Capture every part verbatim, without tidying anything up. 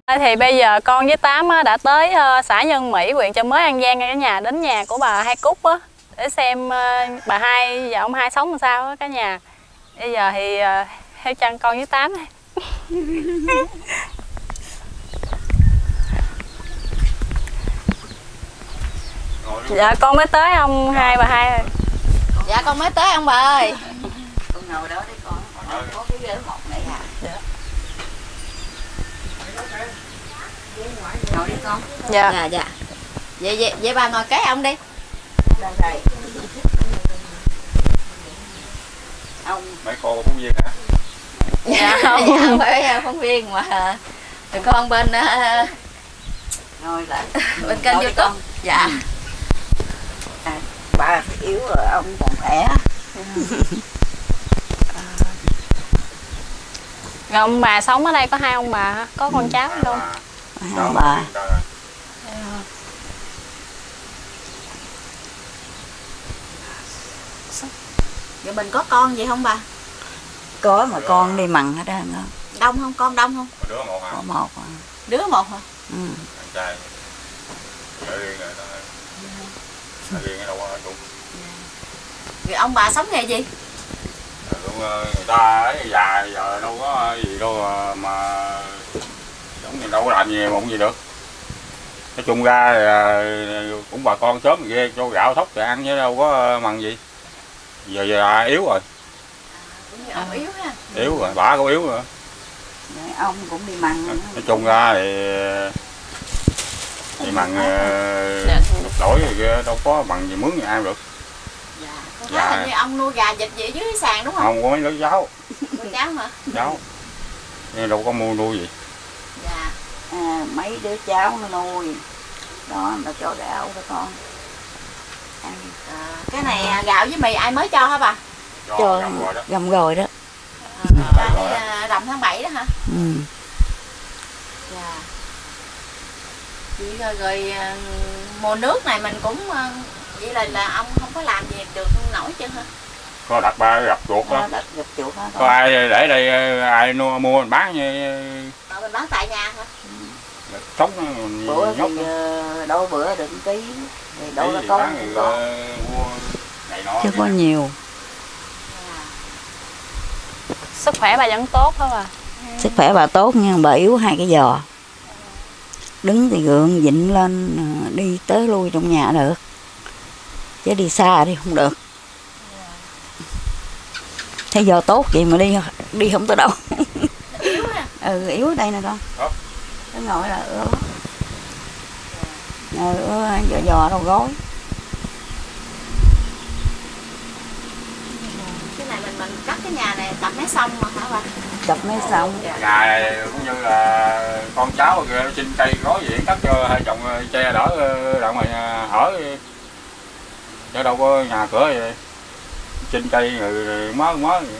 Thì bây giờ con với Tám đã tới xã Nhân Mỹ, huyện Chợ Mới, An Giang cả nhà, đến nhà của bà Hai Cúc á để xem bà Hai và ông Hai sống làm sao á cả nhà. Bây giờ thì theo chân con với Tám này. Dạ con mới tới ông Hai bà Hai rồi. Dạ con mới tới ông bà ơi. Con ngồi đó đi con, con có cái ghế một này à. Dạ. Ngồi đi con. Dạ. Dạ dạ. Vậy vậy vậy bà ngồi kế ông đi. Đây đây. Ông mấy cô phóng viên hả? Dạ không, dạ, không phải phóng viên mà tụi con bên uh, ngồi lại bên kênh YouTube. Dạ. À, bà yếu rồi ông còn khỏe. Rồi ông bà sống ở đây có hai ông bà, có con cháu không? Hai ông bà. Vậy mình có con gì không bà? Có mà con đi mặn hết đó. Đông không? Con đông không? Đứa một hả? Có một à. Đứa một hả? Ừ. Thằng trai. Đứa riêng rồi đó. Đứa riêng ở đâu có chung. Vậy ông bà sống nghề gì? Người ta ấy già giờ đâu có gì đâu mà giống như đâu có làm gì mà không gì được. Nói chung ra thì cũng bà con sớm ghê cho gạo thóc thì ăn chứ đâu có mần gì. Giờ giờ yếu rồi. À, ông yếu ha. Yếu rồi, bả cũng yếu rồi. Đấy, ông cũng đi mặn. Nói chung ra thì thì mặn đổi rồi đâu có bằng gì mướn gì ai được. Dạ. Con thấy dạ. Hình như ông nuôi gà vịt gì ở dưới sàn đúng không? Không có mấy đứa cháu. Đứa cháu hả? Cháu. Nhưng đâu có mua nuôi gì. Dạ. À, mấy đứa cháu nó nuôi. Đó, nó cho gạo cho con. À, cái này gạo với mì ai mới cho hả bà? Cho, cho gầm rồi đó. Gầm rồi đó. À, đây rằm tháng bảy đó hả? Ừ. Dạ. Vậy rồi, rồi mùa nước này mình cũng vậy là là ông không có làm gì được nổi chứ hả? Có đặt ba gặp chuột đó. Đặt gặp chuột đó. Có ai để đây ai mua mua mình bán như ờ, mình bán tại nhà hả? Ừ. Sống bữa thì đôi bữa được ký thì đôi là con thì có. Chứ có nhiều. Sức khỏe bà vẫn tốt hả bà? Sức khỏe bà tốt nhưng bà yếu hai cái giò. Đứng thì gượng dịnh lên đi tới lui trong nhà được. Chứ đi xa đi không được. Thế giờ tốt vậy mà đi đi không tới đâu. Yếu ha. Ừ, yếu ở đây nè con. Nó ngồi là ứa. Ứa giò giò đâu gối. Cái này mình mình cắt cái nhà này cặp mé sông mà hả bà? Cặp mé sông. Nhà này cũng như là con cháu kìa, xin cây gói gì cắt cho hai chồng che đỡ đặng mà ở. Chứ đâu có nhà cửa gì. Xin cây rồi mớ mớ vậy.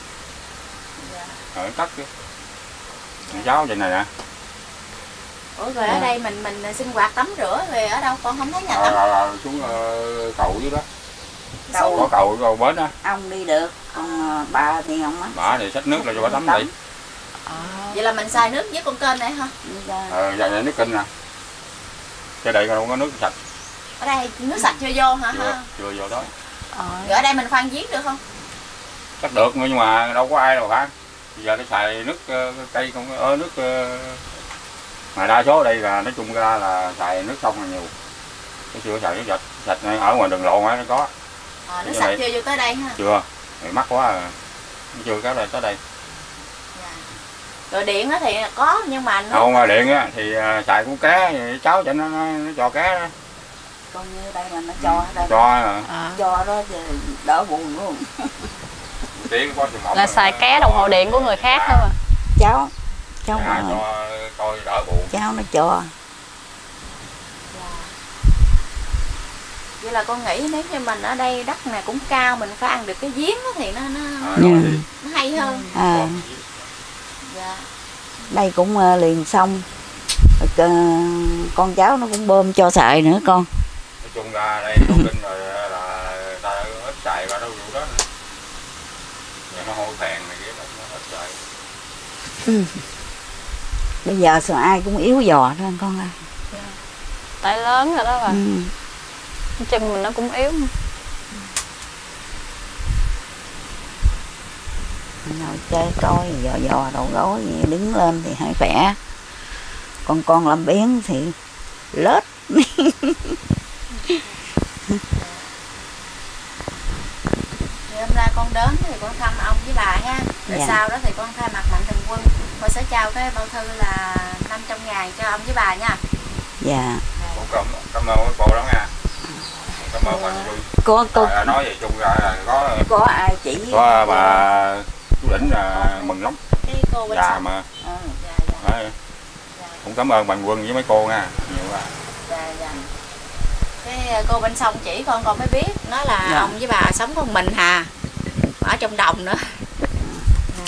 Rồi cắt chứ. Cháu vậy này nè. Ủa rồi ở đây mình mình sinh hoạt tắm rửa rồi ở đâu con không thấy nhà tắm? À, là xuống uh, cầu dưới đó. Đâu có cầu cầu bến á. Ông đi được, còn uh, bà thì không á. Bà thì xách nước là cho bà tắm đi. À. Vậy là mình xài nước với con kênh này hả? Ờ, dạ này nước kênh nè. Cái đây không có nước sạch. Ở đây nước sạch chưa vô hả? Chưa, chưa vô đó. Ờ. Rồi ở đây mình khoan giếng được không? Chắc được nhưng mà đâu có ai đâu hả? Bây giờ nó xài nước uh, cây không ơ nước uh, mà đa số ở đây là nói chung ra là xài nước sông là nhiều. Cái chưa xài nước sạch, sạch ở ngoài đường lộ nó có. À, nước sạch chưa vô tới đây ha? Chưa, thì mắc quá à. Chưa kéo đây tới đây. Dạ. Rồi điện á thì có nhưng mà nó... Không, mà điện á thì uh, xài cũng cá, cháu cho nó, nó, nó cho cá đó. Con như đây mà nó cho ở đây. Cho à. À. Cho đó thì đỡ buồn luôn. Là xài ké đồng hồ điện của người khác thôi mà. Cháu, cháu à, cho coi đỡ buồn. Cháu nó cho. Vậy là con nghĩ nếu như mình ở đây đất này cũng cao, mình phải ăn được cái giếng đó thì nó nó, à, nó, nó hay hơn. À. Dạ. Đây cũng uh, liền xong. Uh, con cháu nó cũng bơm cho xài nữa con. Nói chung ra đây thông tin rồi là ta ít xài và đâu vụ đó nữa. Giờ nó hôi phèn này kia nó ít xài. Ừ. Bây giờ sao ai cũng yếu giò đó con ơi. Tại lớn rồi đó bà. Ừ. Chân mình nó cũng yếu. Ngồi chơi coi dò dò đầu gối gì, đứng lên thì hơi khỏe. Còn con làm biếng thì lết. Hôm nay con đến thì con thăm ông với bà nha. Rồi dạ. sau đó thì con thay mặt Mạnh Thường Quân, con sẽ trao cái bao thư là năm trăm ngàn cho ông với bà nha. Dạ. Cũng cảm, cảm ơn cô lắm nha. Cảm ơn Mạnh Quân. Có có À, nói về chung ra là có có ai chỉ có bà chú Đỉnh là mừng lắm. Cái cô bên Già sông. mà. Ừ. Dạ, dạ. Đấy. Cũng cảm ơn Mạnh Quân với mấy cô nha. Nhiều quá. Dạ, dạ. Cái cô bên sông chỉ con con mới biết, nói là dạ. ông với bà sống con mình hà, ở trong đồng nữa. Dạ.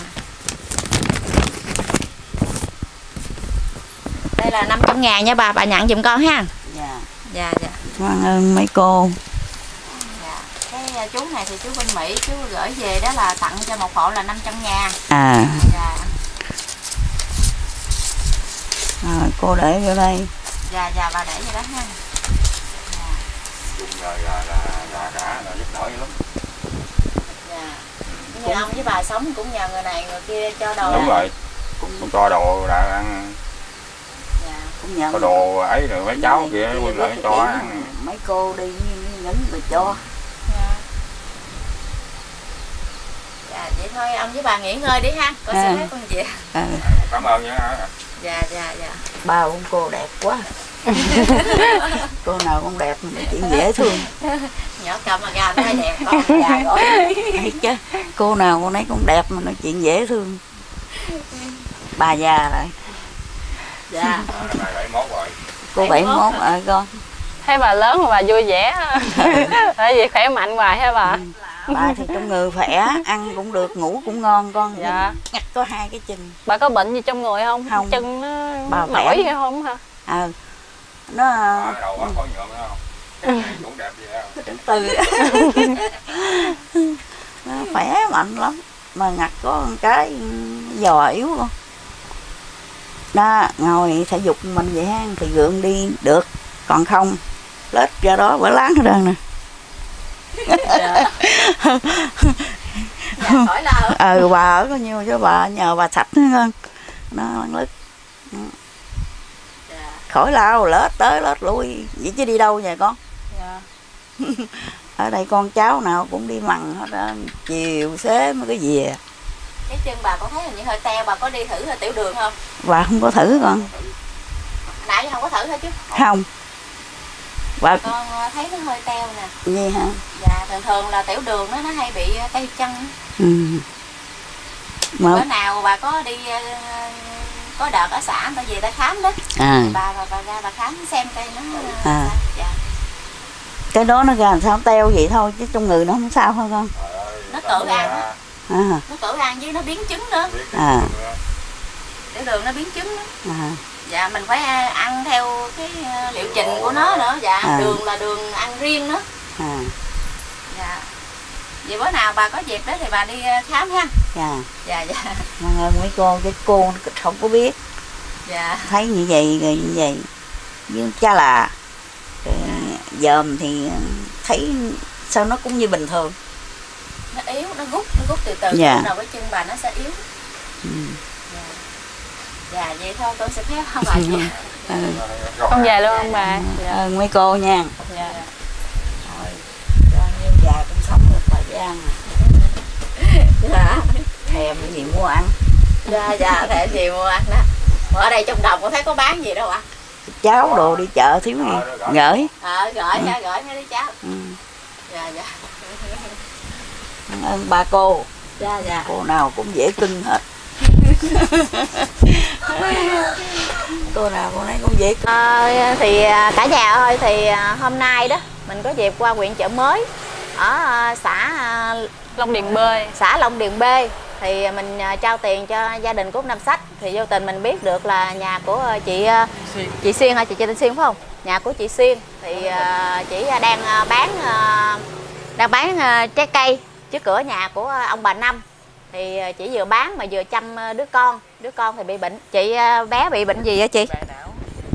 Đây là năm trăm ngàn nha bà, bà nhận giùm con ha. Dạ. Dạ, dạ. Cảm ơn mấy cô. Dạ. Cái chú này thì chú bên Mỹ, chú gửi về đó là tặng cho một hộ là năm trăm ngàn. À. Dạ. Rồi cô để vô đây. Dạ, dạ, bà để vô đó ha. Chung là là là là cả là giúp đỡ lắm. Dạ. Như ông với bà sống cũng nhờ người này người kia cho đồ. Đúng rồi. Cũng cho đồ đã ăn. Dạ. Cũng nhận. Có đồ ấy rồi mấy cháu kia Quân lại cho ăn. Mấy cô đi những người cho. Dạ. Dạ, vậy thôi ông với bà nghỉ ngơi đi ha, con À. sẽ thấy con về. À. Cảm ơn nha. Dạ, dạ, dạ. Ba ông cô đẹp quá. Cô nào cũng đẹp mà chuyện dễ thương. Nhỏ cầm mà gà nó hơi đẹp con gà gọi. Thấy chứ, cô nào cô nấy cũng đẹp mà nói chuyện dễ thương. Bà già rồi. Dạ. Này bảy mốt rồi. Cô bảy mốt rồi con. Thấy bà lớn mà bà vui vẻ. Tại vì khỏe mạnh hoài hả bà? Bà thì trong người khỏe, ăn cũng được, ngủ cũng ngon con. Dạ. Ngặt có hai cái chân. Bà có bệnh gì trong người không? Không. Chân nó Bà khỏe. nổi hay không hả? Ờ. Nó Ở đầu quá khỏi nhuộm nữa không? Cũng đẹp gì không? trứng từ. Nó khỏe mạnh lắm. Mà ngặt có một cái giò yếu con. Đó, ngồi thể dục mình vậy ha, thì gượng đi được. Còn không, lết ra đó bữa láng hết trơn nè. Dạ, khỏi lo. Ừ, bà ở có nhiêu cho bà, nhờ bà sạch nữa con. Nó lăn lứt. Dạ. Khỏi lao, lết tới lết lui. Vậy chứ đi đâu vậy con? Dạ. Ở đây con cháu nào cũng đi mần hết đó. Chiều xế mới cái về. Cái chân bà có thấy hình như hơi teo, bà có đi thử tiểu đường không? Bà không có thử con. Nãy giờ không có thử hả chứ? Không. Bà Con thấy nó hơi teo nè. gì hả? Dạ, thường thường là tiểu đường nó nó hay bị teo chân. Ừ. Mà Bữa nào bà có đi ờ, có đợt ở xã người ta về ta khám đó. à, Bà, bà bà ra bà khám xem coi nó À. sao. Dạ. cái đó nó ra làm sao teo vậy thôi chứ trong người nó không sao thôi con. Nó tự ăn á. À, Nó tự ăn với nó biến chứng nữa. à, Tiểu đường nó biến chứng đó. à, Dạ, mình phải ăn theo cái liệu trình của nó nữa. Dạ, À. đường là đường ăn riêng nữa. à, Dạ. Vậy bữa nào bà có dịp đó thì bà đi khám ha. dạ. Dạ, dạ. Mà mấy cô cái cô không có biết, Dạ. thấy như vậy rồi như vậy với cha là rồi dòm thì thấy sao nó cũng như bình thường. Nó yếu, nó rút, nó rút từ từ. Dạ. Lúc nào cái chân bà nó sẽ yếu. Ừ. Dạ. Dạ, vậy thôi con sẽ phép không bà chị. Ừ. Con về luôn không bà? Dạ. Ơn mấy cô nha. Dạ. Rồi, cho nhiêu già cũng sống được thời gian à. Dạ. Thèm cái gì mua ăn. Dạ, dạ, để gì mua ăn đó. Mà ở đây trong đồng con thấy có bán gì đâu ạ? Cháu đồ đi chợ thiếu gì gửi. Ờ, gửi nha, gửi nha đi cháu. Ừ. Dạ, dạ. Cảm ơn ba cô. Dạ, dạ. Cô nào cũng dễ cưng hết. Cô nào cô nấy cũng dễ cưng. À, thì cả nhà ơi, thì hôm nay đó mình có dịp qua huyện Chợ Mới ở xã Long Điền B. xã Long Điền B, thì mình trao tiền cho gia đình của Nam Sách, thì vô tình mình biết được là nhà của chị chị Xuyên hả, chị Tên Xuyên phải không? Nhà của chị Xuyên thì chị đang bán đang bán trái cây trước cửa nhà của ông bà Năm, thì chị vừa bán mà vừa chăm đứa con. Đứa con thì bị bệnh. Chị bé bị bệnh gì vậy chị? Bại não.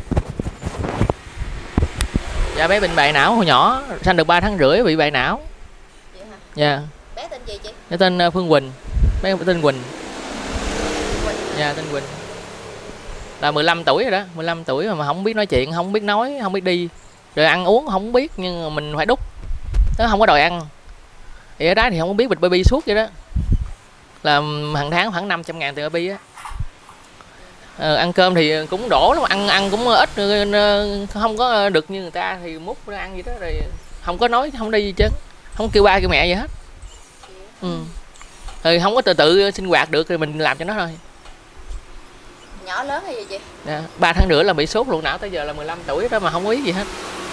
Dạ bé bệnh bại não hồi nhỏ, sanh được ba tháng rưỡi bị bại não. Vậy hả? Dạ. Bé tên gì chị? Bé tên Phương Quỳnh. Bé tên Quỳnh. Quỳnh. Dạ tên Quỳnh. Là mười lăm tuổi rồi đó, mười lăm tuổi mà không biết nói chuyện, không biết nói, không biết đi. Rồi ăn uống không biết nhưng mà mình phải đút. Nó không có đòi ăn. Thì ở đó thì không có biết bịch baby suốt vậy đó. Là hàng tháng khoảng năm trăm ngàn tiền baby á. Ờ, ăn cơm thì cũng đổ lắm, ăn ăn cũng ít, không có được như người ta thì múc ra ăn gì đó rồi không có nói, không đi gì chứ, không kêu ba kêu mẹ gì hết. Ừ. Rồi không có tự tự sinh hoạt được thì mình làm cho nó thôi. Nhỏ lớn hay gì chị? Dạ, ba tháng rưỡi là bị sốt ruột não, tới giờ là mười lăm tuổi đó mà không có ý gì hết.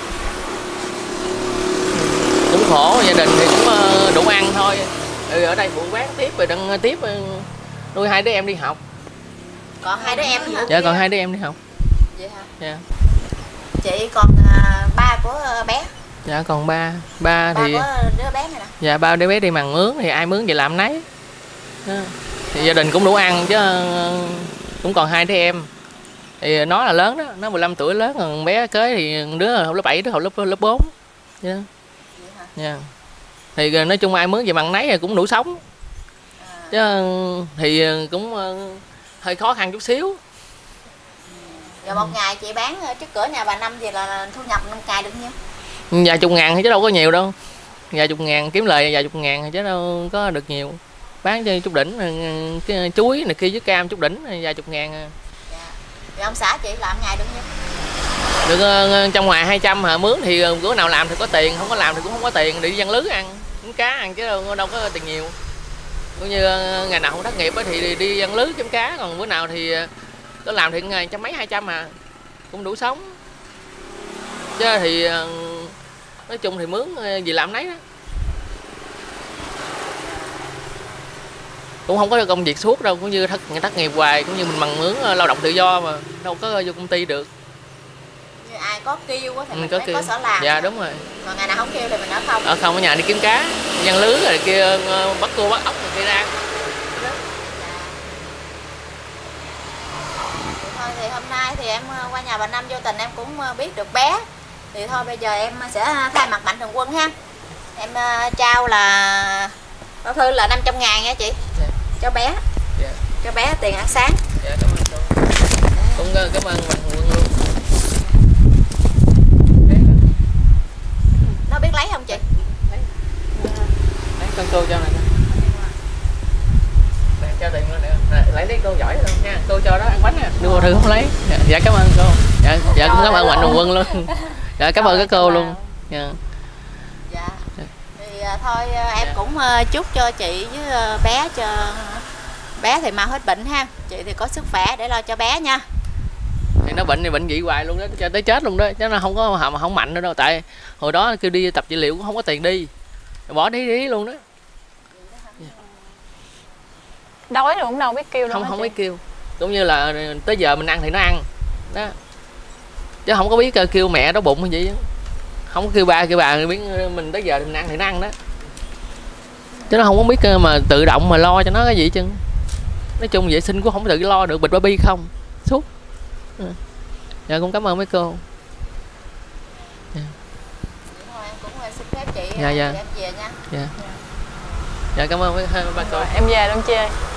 Cũng khổ, gia đình thì cũng đủ ăn thôi. Ừ, ở đây phụ quán tiếp rồi đang tiếp nuôi hai đứa em đi học. Còn hai đứa em hả? Dạ còn hai đứa em đi học. Vậy hả? Dạ. Chị còn à, ba của bé. Dạ còn ba, ba ba thì của đứa bé này nè. Dạ ba đứa bé đi mằng mướn thì ai mướn vậy làm nấy. Đó. Thì gia đình cũng đủ ăn chứ cũng còn hai đứa em. Thì nó là lớn đó, nó mười lăm tuổi lớn, còn bé kế thì đứa học lớp bảy, đứa học lớp lớp bốn. Dạ. Vậy hả? Dạ. Thì nói chung ai mướn vậy mằng nấy thì cũng đủ sống. À. Chứ thì cũng hơi khó khăn chút xíu. Rồi một ngày chị bán trước cửa nhà bà Năm thì là thu nhập một ngày được nhiêu? Vài chục ngàn thì chứ đâu có nhiều đâu. Vài chục ngàn kiếm lời vài chục ngàn thì chứ đâu có được nhiều. Bán cho chút đỉnh cái chuối này kia với cam chút đỉnh vài chục ngàn. Dạ. Rồi ông xã chị làm ngày được nhiêu? Được trong ngoài hai trăm hả, mướn thì bữa nào làm thì có tiền, không có làm thì cũng không có tiền, đi giăng lưới ăn, kiếm cá ăn chứ đâu, đâu có tiền nhiều. Cũng như ngày nào không thất nghiệp thì đi, đi giăng lưới kiếm cá, còn bữa nào thì có làm thì ngày trăm mấy hai trăm mà cũng đủ sống. Chứ thì nói chung thì mướn gì làm nấy đó. Cũng không có công việc suốt đâu, cũng như thất, thất nghiệp hoài, cũng như mình bằng mướn lao động tự do mà đâu có vô công ty được. Như ai có kêu thì mình ừ, có mới kêu. có sở làm. Dạ đúng rồi. Còn ngày nào không kêu thì mình ở không. Ở không, ở nhà đi kiếm cá, giăng lưới rồi kia bắt cua bắt ốc rồi kia ra. Thôi thì hôm nay thì em qua nhà bà Năm vô tình em cũng biết được bé. Thì thôi bây giờ em sẽ thay mặt Mạnh Thường Quân ha. Em trao là bao thư là năm trăm ngàn nha chị. Dạ. Cho bé. Dạ. Cho bé tiền ăn sáng. Dạ cảm ơn cô. Cũng cảm ơn Mạnh Thường Quân luôn. Nó biết lấy không chị? Lấy. Lấy con cô cho này. Cho tiền lấy đi cô giỏi luôn nha, cô cho đó ăn bánh nha, đưa thư không lấy. Dạ, dạ cảm ơn cô. Dạ, dạ cũng cảm ơn Mạnh Thường Quân luôn. Dạ cảm ơn các cô luôn. Dạ. Dạ. Thì thôi em cũng chúc cho chị với bé cho bé thì mau hết bệnh ha, chị thì có sức khỏe để lo cho bé nha. Thì nó bệnh thì bệnh dị hoài luôn đó, cho tới chết luôn đó, chứ nó không có mà không mạnh nữa đâu, tại hồi đó kêu đi tập trị liệu cũng không có tiền đi, bỏ đi đi luôn đó. Đói rồi cũng đâu biết kêu đâu. Không không biết kêu. Cũng như là tới giờ mình ăn thì nó ăn. Đó. Chứ không có biết kêu mẹ đói bụng hay gì. Không có kêu ba kêu bà biết mình tới giờ thì mình ăn thì nó ăn đó. Chứ nó không có biết mà tự động mà lo cho nó cái gì chứ. Nói chung vệ sinh cũng không tự lo được, bịch baby không. Suốt. Dạ cũng cảm ơn mấy cô. Dạ. Thôi em cũng xin phép chị dạ, dạ. em về nha. Dạ. Dạ cảm ơn mấy ba cô. Rồi, em về luôn chị ơi.